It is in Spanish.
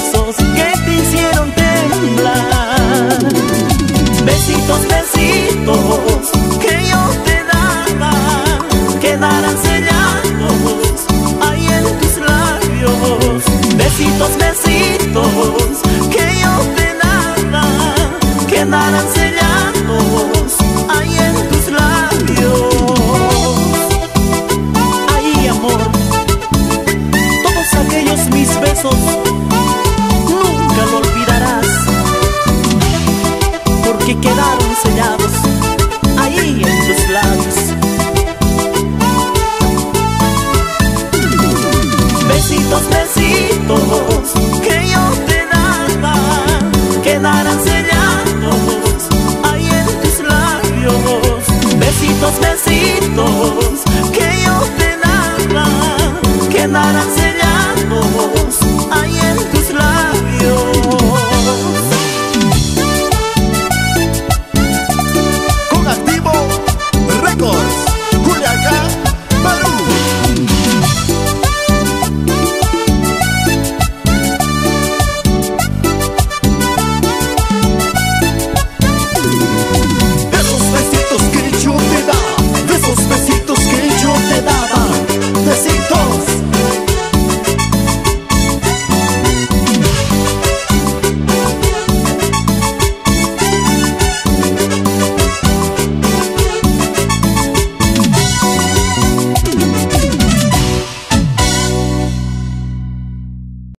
besos que te hicieron temblar. Besitos, besitos que yo te daba, quedarán sellados ahí en tus labios. Besitos, besitos que yo te daba, quedarán sellados ahí en tus labios. Ahí, amor, todos aquellos mis besos nunca lo olvidarás, porque quedaron sellados ahí en tus labios. Besitos, besitos